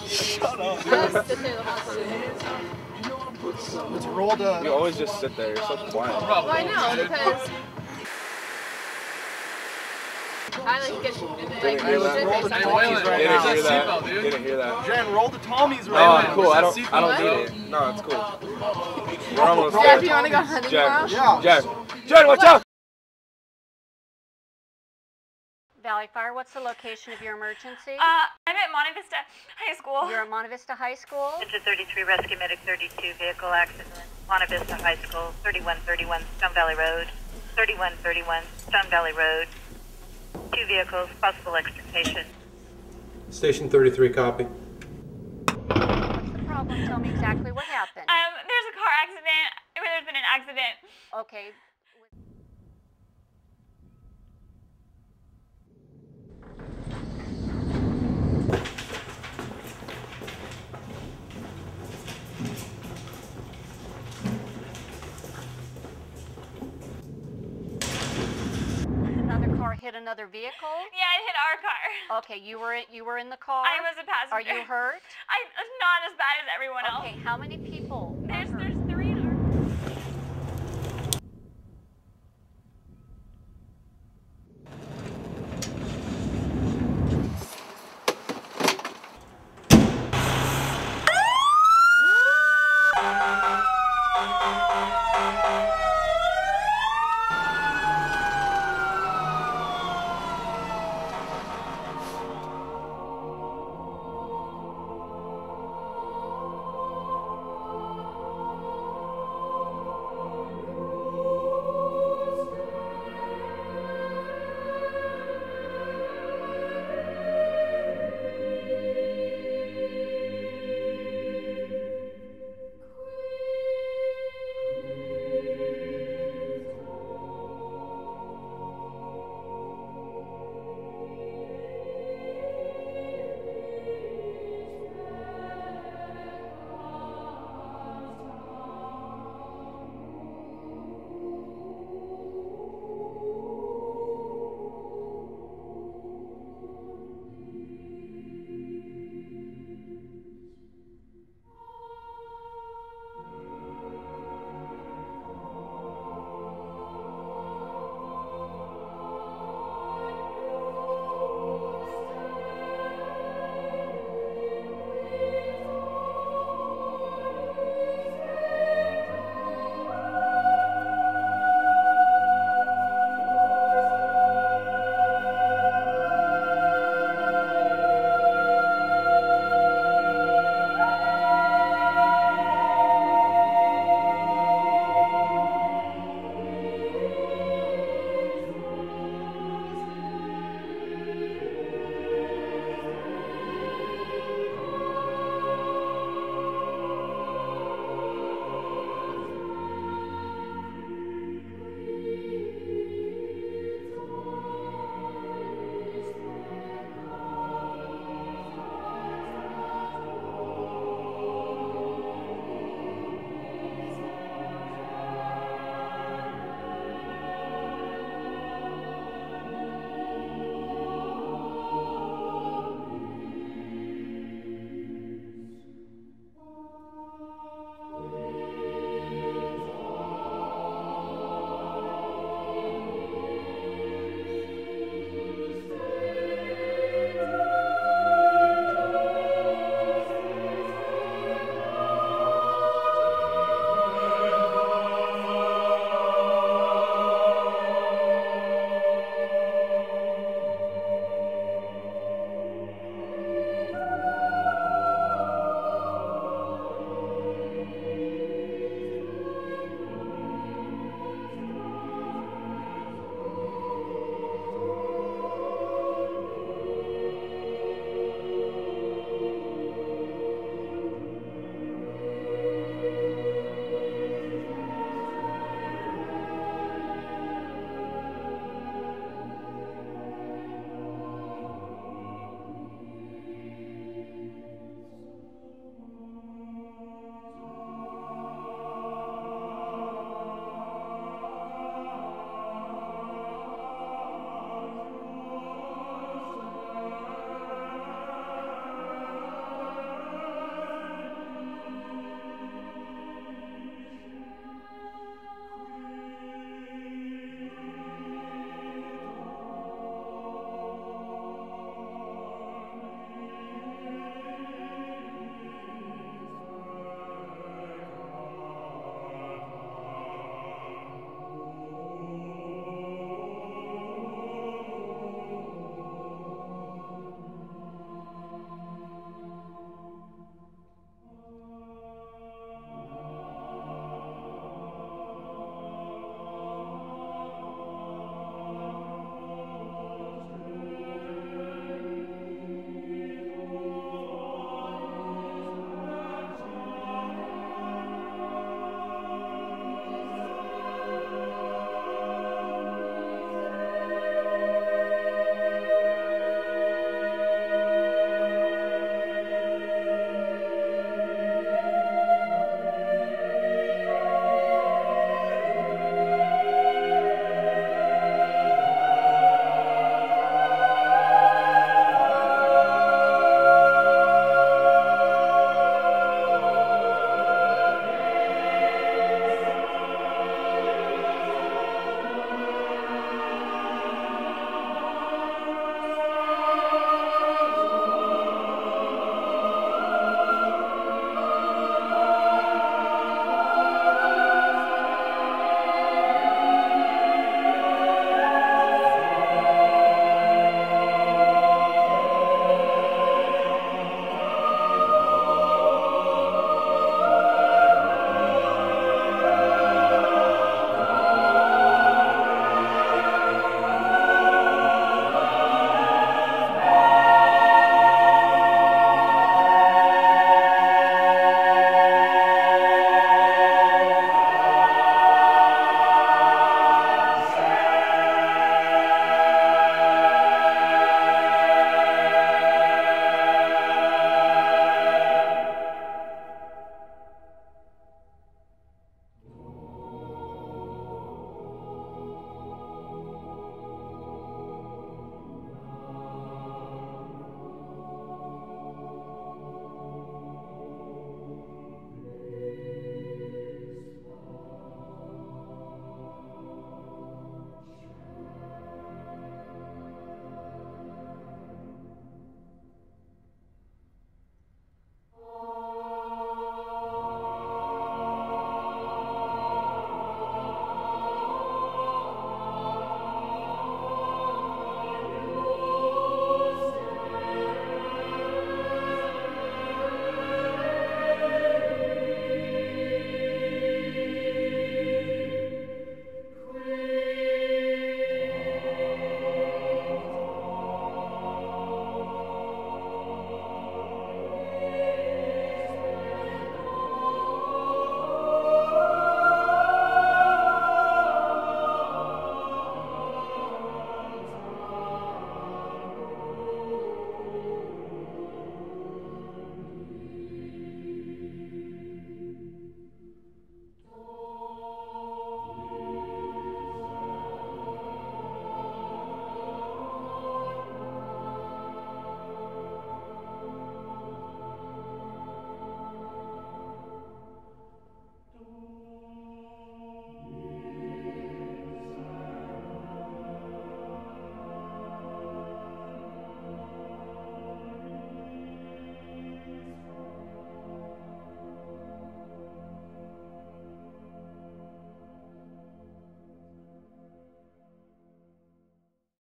Shut up. Just sit there the whole time. Let's roll the... You always just sit there. You're so quiet. Well, I know, because I like get like Hey, let's roll the Tommies right Didn't now. hear that. Seatbelt, dude. Didn't hear that. Jen, roll the Tommies right now. Oh, cool. I don't Seatbelt. need it. No, it's cool. We're almost Jeff, there. you want to go hunting Jeff. tomorrow? Yeah. Jen, watch out! Valley Fire, what's the location of your emergency? I'm at Monte Vista High School. You're at Monte Vista High School? Enter 33, Rescue Medic 32, vehicle accident, Monte Vista High School, 3131 Stone Valley Road, 3131 Stone Valley Road. 2 vehicles, possible extrication. Station 33, copy. What's the problem? Tell me exactly what happened. There's a car accident. There's been an accident. Okay. Another car hit another vehicle? Yeah, it hit our car. Okay, you were in the car? I was a passenger. Are you hurt? I'm not as bad as everyone else. Okay, how many people